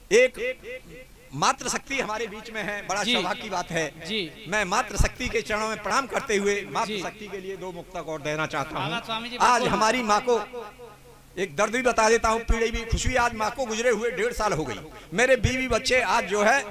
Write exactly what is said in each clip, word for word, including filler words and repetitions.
एक मात्र शक्ति हमारे बीच में है, बड़ा सौभाग्य की बात है जी। मैं मात्र शक्ति के चरणों में प्रणाम करते हुए मात्र शक्ति के लिए दो मुक्तक और देना चाहता हूँ। आज हमारी माँ को एक दर्द भी बता देता हूँ, पीड़े भी खुशी। आज माँ को गुजरे हुए डेढ़ साल हो गई। मेरे बीवी बच्चे आज जो है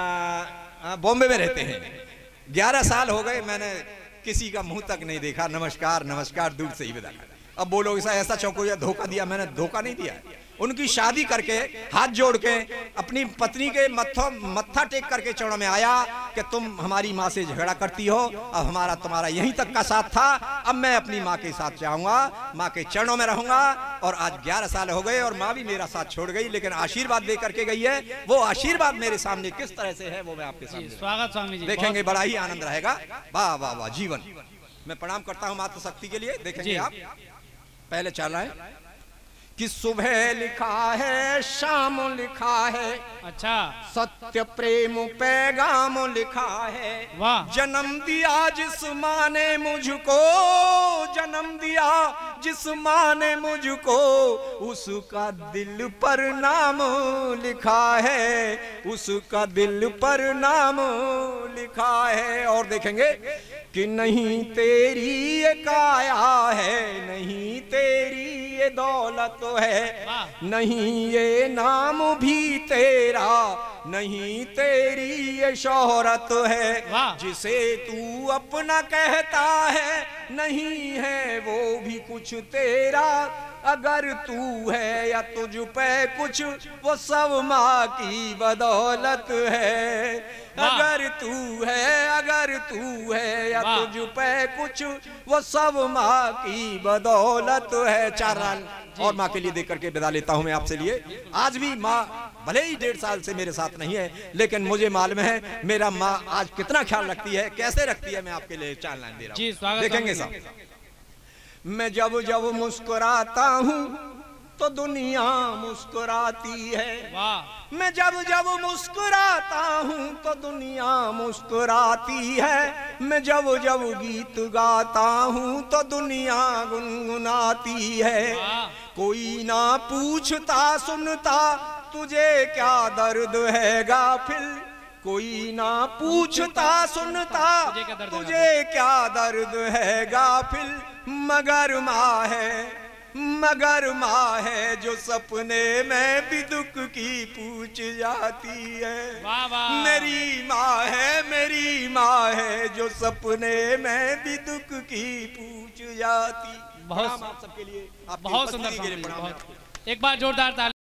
बॉम्बे में रहते हैं। ग्यारह साल हो गए मैंने किसी का मुंह तक नहीं देखा। नमस्कार नमस्कार दूर से ही विदा। अब बोलो ऐसा ऐसा चौको या धोखा दिया। मैंने धोखा नहीं दिया। उनकी शादी करके हाथ जोड़ के अपनी पत्नी के मत्था मत्था टेक करके चरणों में आया कि तुम हमारी माँ से झगड़ा करती हो, अब हमारा तुम्हारा यहीं तक का साथ था, अब मैं अपनी माँ के साथ जाऊंगा, माँ के चरणों में रहूंगा। और आज ग्यारह साल हो गए और माँ भी मेरा साथ छोड़ गई, लेकिन आशीर्वाद दे करके गई है। वो आशीर्वाद मेरे सामने किस तरह से है वो मैं आपके सामने स्वागत स्वामी जी देखेंगे। बड़ा ही आनंद रहेगा। वाह वाह वाह जीवन। मैं प्रणाम करता हूँ मातृ शक्ति के लिए। देखेंगे आप पहले चल रहा है कि सुबह लिखा है, शाम लिखा है, अच्छा सत्य प्रेम पैगाम लिखा है। वाह। जन्म दिया जिस माँ ने मुझको, जन्म दिया जिस माँ ने मुझको, उसका दिल पर नाम लिखा है, उसका दिल पर नाम लिखा है। और देखेंगे कि नहीं तेरी ये काया है, नहीं तेरी ये दौलत है, नहीं ये नाम भी तेरा, नहीं तेरी ये शोहरत है। जिसे तू अपना कहता है नहीं है वो भी कुछ तेरा। अगर तू है या तुझ पे कुछ वो सब माँ की बदौलत है। अगर तू है अगर तू है या तुझ पे कुछ वो सब माँ की बदौलत है। चार रान और माँ के लिए देकर करके विदा लेता हूँ मैं आपसे लिए। आज भी माँ भले ही डेढ़ साल से मेरे साथ नहीं है, लेकिन मुझे मालूम है मेरा माँ आज कितना ख्याल रखती है, कैसे रखती है। मैं आपके लिए चार लाइन दे रहा हूँ, देखेंगे सब। मैं जब जब मुस्कुराता हूँ तो दुनिया मुस्कुराती है। वाह। मैं जब जब मुस्कुराता हूँ तो दुनिया मुस्कुराती है। मैं जब जब गीत गाता हूँ तो दुनिया गुनगुनाती है। कोई ना पूछता सुनता तुझे क्या दर्द है गाफिल, कोई ना पूछता सुनता तुझे क्या दर्द है गाफिल। मगर माँ है मगर माँ है जो सपने में भी दुख की पूछ जाती है। वाह वाह। मेरी माँ है मेरी माँ है जो सपने में भी दुख की पूछ जाती। बहुत सबके लिए बहुत सुंदर। एक बार जोरदार ताली।